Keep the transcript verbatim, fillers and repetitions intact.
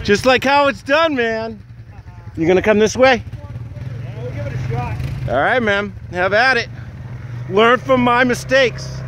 Just like how it's done, man. You gonna come this way? Yeah, we'll give it a shot. All right, man. Have at it. Learn from my mistakes.